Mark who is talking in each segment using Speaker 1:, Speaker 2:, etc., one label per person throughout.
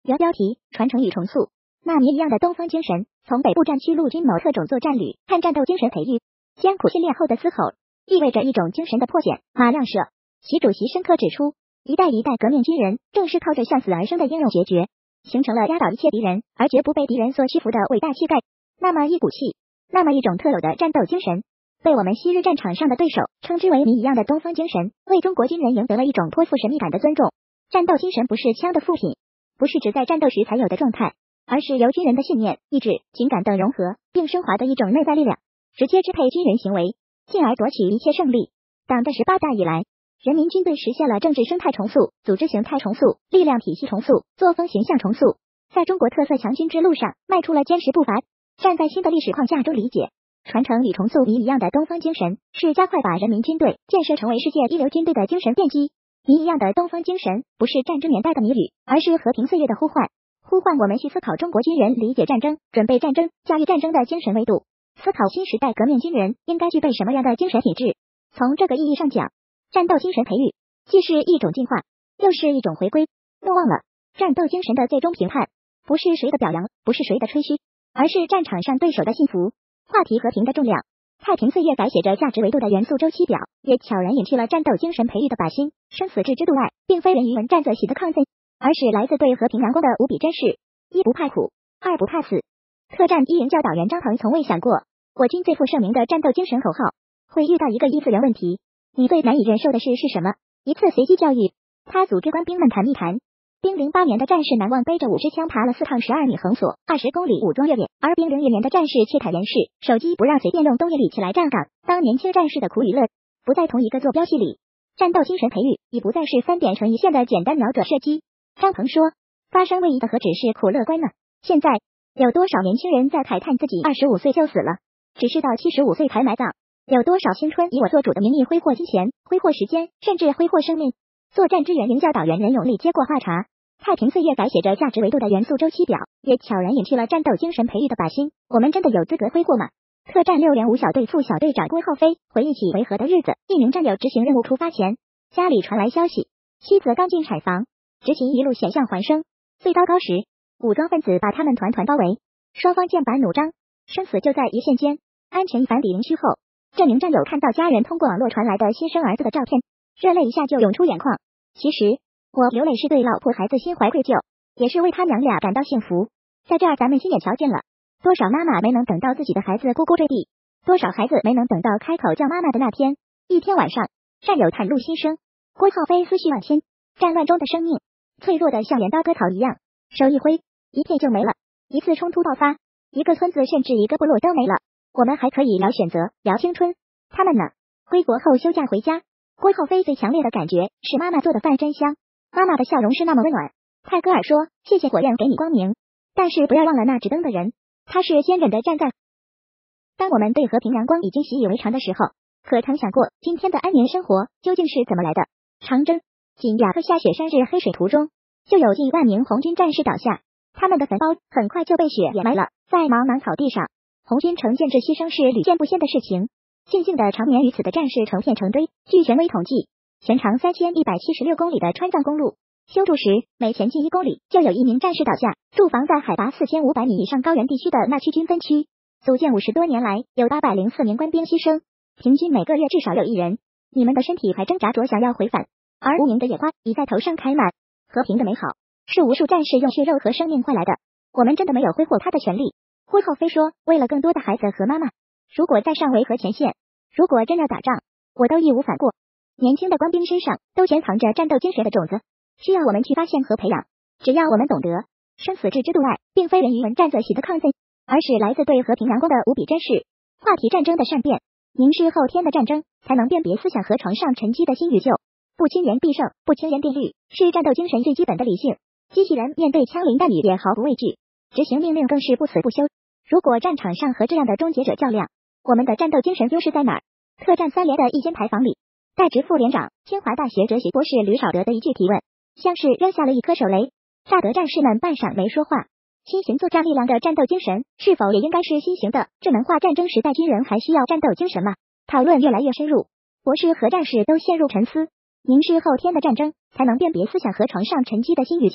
Speaker 1: 原标题：传承与重塑。纳尼一样的东方精神，从北部战区陆军某特种作战旅看战斗精神培育，艰苦训练后的嘶吼，意味着一种精神的破茧。马亮社习主席深刻指出，一代一代革命军人正是靠着向死而生的英勇决绝，形成了压倒一切敌人而绝不被敌人所屈服的伟大气概。那么一股气，那么一种特有的战斗精神，被我们昔日战场上的对手称之为谜一样的东方精神，为中国军人赢得了一种颇富神秘感的尊重。战斗精神不是枪的副品，不是只在战斗时才有的状态，而是由军人的信念、意志、情感等融合并升华的一种内在力量，直接支配军人行为，进而夺取一切胜利。党的18大以来，人民军队实现了政治生态重塑、组织形态重塑、力量体系重塑、作风形象重塑，在中国特色强军之路上迈出了坚实步伐。站在新的历史框架中理解、传承与重塑谜一样的东方精神，是加快把人民军队建设成为世界一流军队的精神奠基。谜一样的东方精神不是战争年代的谜语，而是和平岁月的呼唤，呼唤我们去思考中国军人理解战争、准备战争、驾驭战争的精神维度，思考新时代革命军人应该具备什么样的精神体质。从这个意义上讲，战斗精神培育既是一种进化，又是一种回归。莫忘了，战斗精神的最终评判不是谁的表扬，不是谁的吹嘘，而是战场上对手的信服。话题和平的重量，太平岁月改写着价值维度的元素周期表，也悄然隐去了战斗精神培育的靶心。生死置之度外，并非人与文战在喜的亢奋，而是来自对和平阳光的无比珍视。一不怕苦，二不怕死。特战一营教导员张鹏从未想过，我军最负盛名的战斗精神口号会遇到一个一次元问题。你最难以忍受的事是什么？一次随机教育。他组织官兵们谈一谈。兵08年的战士难忘背着5支枪爬了4趟12米横索20公里武装越野，而兵01年的战士却坦言是手机不让随便用冬夜里起来站岗。当年轻战士的苦与乐不在同一个坐标系里，战斗精神培育已不再是3点成一线的简单瞄准射击。张鹏说，发生未易的何止是苦乐观呢？现在有多少年轻人在慨叹自己25岁就死了，只是到75岁才埋葬？有多少青春以我做主的名义挥霍金钱、挥霍时间，甚至挥霍生命？作战支援营教导员任永利接过话茬，太平岁月改写着价值维度的元素周期表，也悄然隐去了战斗精神培育的靶心。我们真的有资格挥霍吗？特战6连5小队副小队长郭浩飞回忆起维和的日子，一名战友执行任务出发前，家里传来消息，妻子刚进产房，执勤一路险象环生，最糟糕时，武装分子把他们团团包围，双方剑拔弩张，生死就在一线间。安全一返抵营区后，这名战友看到家人通过网络传来的新生儿子的照片，热泪一下就涌出眼眶。其实我流泪是对老婆孩子心怀愧疚，也是为他娘俩感到幸福。在这儿咱们亲眼瞧见了多少妈妈没能等到自己的孩子咕咕坠地，多少孩子没能等到开口叫妈妈的那天。一天晚上，战友袒露心声，郭浩飞思绪万千，战乱中的生命脆弱的像镰刀割草一样，手一挥，一片就没了。一次冲突爆发，一个村子甚至一个部落都没了。我们还可以聊选择，聊青春，他们呢？归国后休假回家，郭浩飞最强烈的感觉是妈妈做的饭真香，妈妈的笑容是那么温暖。泰戈尔说，谢谢火焰给你光明，但是不要忘了那指灯的人，他是坚忍的站在。当我们对和平阳光已经习以为常的时候，可曾想过今天的安宁生活究竟是怎么来的？长征、仅雅克下雪山日黑水途中，就有近1万名红军战士倒下，他们的坟包很快就被雪掩埋了。在茫茫草地上，红军呈建制牺牲是屡见不鲜的事情，庆幸的长眠于此的战士成片成堆。据权威统计，全长3176公里的川藏公路修筑时，每前进1公里就有1名战士倒下。驻防在海拔4500米以上高原地区的那区军分区，组建50多年来，有804名官兵牺牲，平均每个月至少有1人。你们的身体还挣扎着想要回返，而无名的野花已在头上开满。和平的美好是无数战士用血肉和生命换来的，我们真的没有挥霍他的权利。郭浩飞说，为了更多的孩子和妈妈，如果再上维和前线，如果真要打仗，我都义无反顾。年轻的官兵身上都潜藏着战斗精神的种子，需要我们去发现和培养。只要我们懂得，生死置之度外，并非人与文战在喜的亢奋，而是来自对和平阳光的无比珍视。话题战争的善变，凝视后天的战争，才能辨别思想和床上沉积的新与旧。不轻言必胜，不轻言必虑，是战斗精神最基本的理性。机器人面对枪林弹雨也毫不畏惧，执行命令更是不死不休。如果战场上和这样的终结者较量，我们的战斗精神优势在哪儿？特战3连的一间牌坊里，代职副连长、清华大学哲学博士吕少德的一句提问，像是扔下了一颗手雷，炸得战士们半晌没说话。新型作战力量的战斗精神是否也应该是新型的智能化战争时代军人还需要战斗精神吗？讨论越来越深入，博士和战士都陷入沉思。凝视后天的战争，才能辨别思想和床上沉积的新与旧。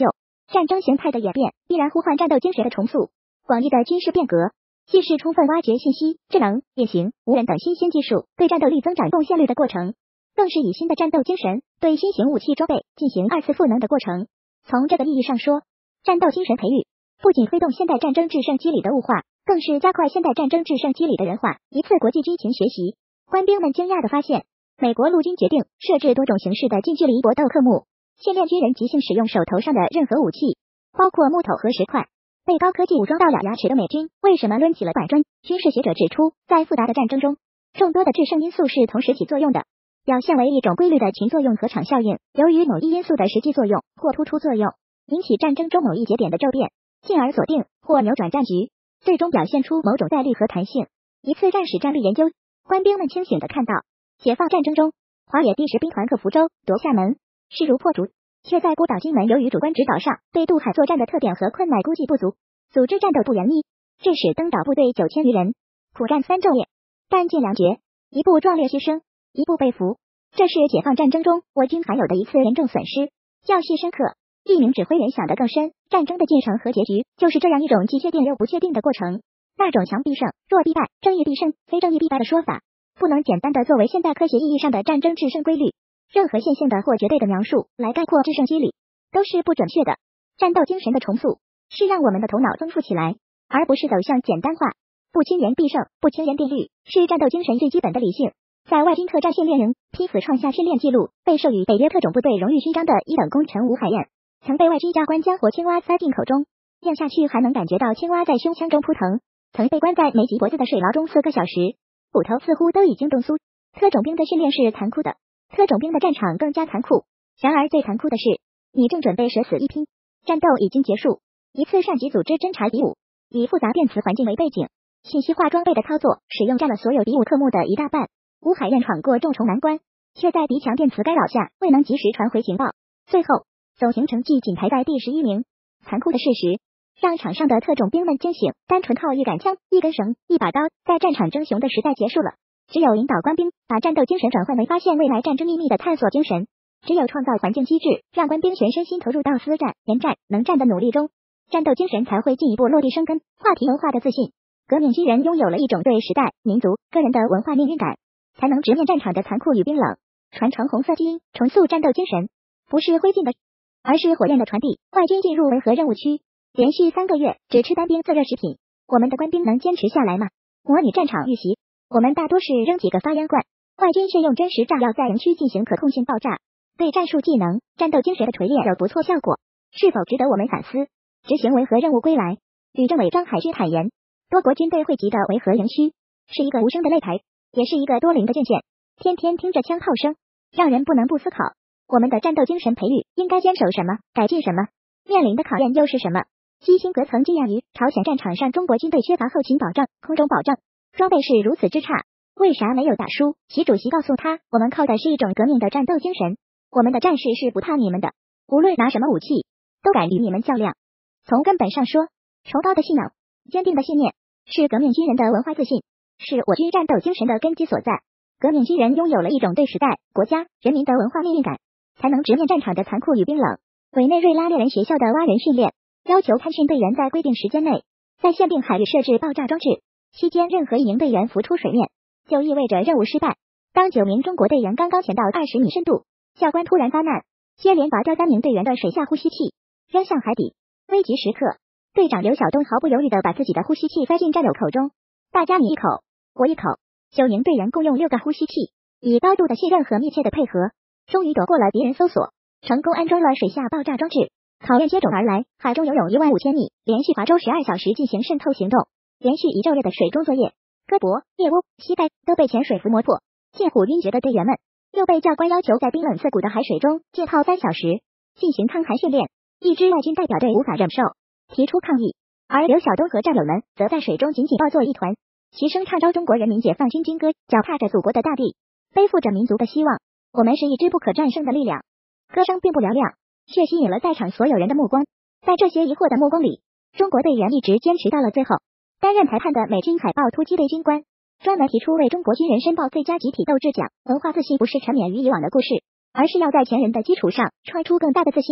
Speaker 1: 战争形态的演变必然呼唤战斗精神的重塑。广义的军事变革，既是充分挖掘信息、智能、隐形、无人等新兴技术对战斗力增长贡献率的过程，更是以新的战斗精神对新型武器装备进行二次赋能的过程。从这个意义上说，战斗精神培育不仅推动现代战争制胜机理的物化，更是加快现代战争制胜机理的人化。一次国际军情学习，官兵们惊讶地发现，美国陆军决定设置多种形式的近距离搏斗科目，训练军人即兴使用手头上的任何武器，包括木头和石块。被高科技武装到咬牙齿的美军为什么抡起了板砖？军事学者指出，在复杂的战争中，众多的制胜因素是同时起作用的，表现为一种规律的群作用和场效应。由于某一因素的实际作用或突出作用，引起战争中某一节点的骤变，进而锁定或扭转战局，最终表现出某种概率和弹性。一次战史战力研究，官兵们清醒地看到，解放战争中，华野第10兵团克福州、夺厦门，势如破竹，却在孤岛金门由于主观指导上对渡海作战的特点和困难估计不足，组织战斗不严密，致使登岛部队9000余人苦战3昼夜，弹尽粮绝，一部壮烈牺牲，一部被俘。这是解放战争中我军罕有的一次严重损失，教训深刻。一名指挥员想得更深，战争的进程和结局就是这样一种既确定又不确定的过程。那种强必胜、弱必败、正义必胜、非正义必败的说法，不能简单的作为现代科学意义上的战争制胜规律。任何线性的或绝对的描述来概括制胜机理，都是不准确的。战斗精神的重塑，是让我们的头脑丰富起来，而不是走向简单化。不轻言必胜，不轻言必虑，是战斗精神最基本的理性。在外军特战训练营拼死创下训练记录，被授予北约特种部队荣誉勋章的一等功臣吴海燕，曾被外军教官将活青蛙塞进口中，咽下去还能感觉到青蛙在胸腔中扑腾。曾被关在没及脖子的水牢中4个小时，骨头似乎都已经冻酥。特种兵的训练是残酷的，特种兵的战场更加残酷。然而最残酷的是，你正准备舍死一拼，战斗已经结束。一次上级组织侦察敌伍，以复杂电磁环境为背景，信息化装备的操作使用占了所有敌伍科目的一大半。吴海燕闯过重重难关，却在敌强电磁干扰下未能及时传回情报，最后总行成绩仅排在第11名。残酷的事实让场上的特种兵们惊醒，单纯靠一杆枪、一根绳、一把刀，在战场争雄的时代结束了。只有引导官兵把战斗精神转换为发现未来战争秘密的探索精神，只有创造环境机制，让官兵全身心投入到思战、研战、能战的努力中，战斗精神才会进一步落地生根。话题文化的自信，革命军人拥有了一种对时代、民族、个人的文化命运感，才能直面战场的残酷与冰冷，传承红色基因，重塑战斗精神。不是灰烬的，而是火焰的传递。外军进入维和任务区，连续3个月只吃单兵自热食品，我们的官兵能坚持下来吗？模拟战场预习，我们大多是扔几个发烟罐，外军是用真实炸药在营区进行可控性爆炸。对战术技能、战斗精神的锤炼有不错效果，是否值得我们反思？执行维和任务归来，吕政委张海军坦言，多国军队汇集的维和营区是一个无声的擂台，也是一个多灵的卷卷，天天听着枪炮声，让人不能不思考，我们的战斗精神培育应该坚守什么，改进什么，面临的考验又是什么？基辛格曾惊讶于朝鲜战场上中国军队缺乏后勤保障、空中保障，装备是如此之差，为啥没有打输？习主席告诉他，我们靠的是一种革命的战斗精神，我们的战士是不怕你们的，无论拿什么武器，都敢与你们较量。从根本上说，崇高的信仰、坚定的信念，是革命军人的文化自信，是我军战斗精神的根基所在。革命军人拥有了一种对时代、国家、人民的文化命运感，才能直面战场的残酷与冰冷。委内瑞拉猎人学校的蛙人训练，要求参训队员在规定时间内，在限定海域设置爆炸装置，期间任何一名队员浮出水面，就意味着任务失败。当9名中国队员刚刚潜到20米深度，教官突然发难，接连拔掉3名队员的水下呼吸器，扔向海底。危急时刻，队长刘晓东毫不犹豫地把自己的呼吸器塞进战友口中，大家你一口，我一口，9名队员共用6个呼吸器，以高度的信任和密切的配合，终于躲过了敌人搜索，成功安装了水下爆炸装置。考验接踵而来，海中游泳15000米，连续划舟12小时进行渗透行动，连续1昼夜的水中作业，胳膊、腋窝、膝盖都被潜水服磨破，近乎晕厥的队员们又被教官要求在冰冷刺骨的海水中浸泡3小时，进行抗寒训练。一支外军代表队无法忍受，提出抗议，而刘晓东和战友们则在水中紧紧抱作一团，齐声唱着中国人民解放军军歌，脚踏着祖国的大地，背负着民族的希望。我们是一支不可战胜的力量。歌声并不嘹亮，却吸引了在场所有人的目光。在这些疑惑的目光里，中国队员一直坚持到了最后。担任裁判的美军海豹突击队军官专门提出为中国军人申报最佳集体斗志奖。文化自信不是沉湎于以往的故事，而是要在前人的基础上创出更大的自信。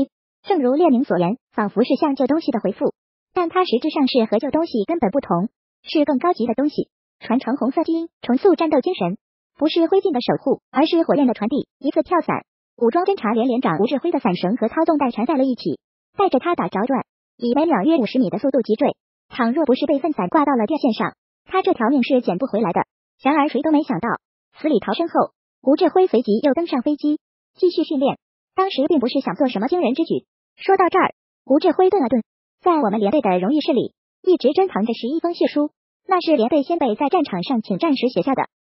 Speaker 1: 正如列宁所言，仿佛是向旧东西的回复，但它实质上是和旧东西根本不同，是更高级的东西，传承红色基因，重塑战斗精神，不是灰烬的守护，而是火焰的传递。一次跳伞，武装侦察连连长吴志辉的伞绳和操纵带缠在了一起，带着他打着转，以每秒约50米的速度急坠。倘若不是被粪伞挂到了电线上，他这条命是捡不回来的。然而谁都没想到，死里逃生后，吴志辉随即又登上飞机，继续训练。当时并不是想做什么惊人之举。说到这儿，吴志辉顿了顿，在我们连队的荣誉室里，一直珍藏着11封血书，那是连队先辈在战场上请战时写下的。